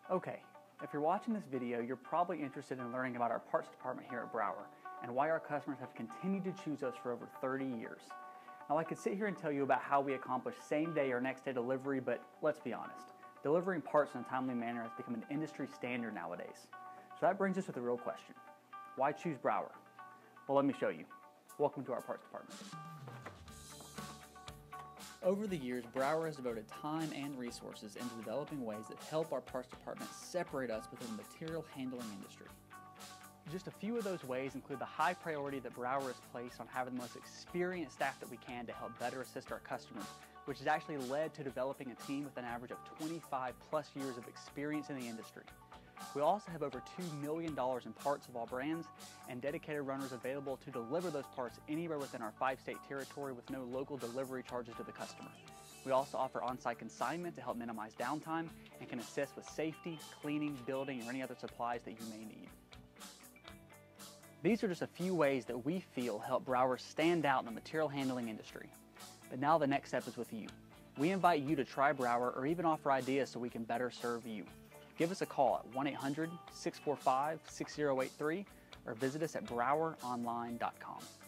Okay, if you're watching this video, you're probably interested in learning about our parts department here at Brower and why our customers have continued to choose us for over 30 years. Now, I could sit here and tell you about how we accomplish same-day or next-day delivery, but let's be honest. Delivering parts in a timely manner has become an industry standard nowadays. So that brings us to the real question. Why choose Brower? Well, let me show you. Welcome to our parts department. Over the years, Brower has devoted time and resources into developing ways that help our parts department separate us within the material handling industry. Just a few of those ways include the high priority that Brower has placed on having the most experienced staff that we can to help better assist our customers, which has actually led to developing a team with an average of 25 plus years of experience in the industry. We also have over $2 million in parts of all brands and dedicated runners available to deliver those parts anywhere within our 5-state territory with no local delivery charges to the customer. We also offer on-site consignment to help minimize downtime and can assist with safety, cleaning, building, or any other supplies that you may need. These are just a few ways that we feel help Brower stand out in the material handling industry. But now the next step is with you. We invite you to try Brower or even offer ideas so we can better serve you. Give us a call at 1-800-645-6083 or visit us at broweronline.com.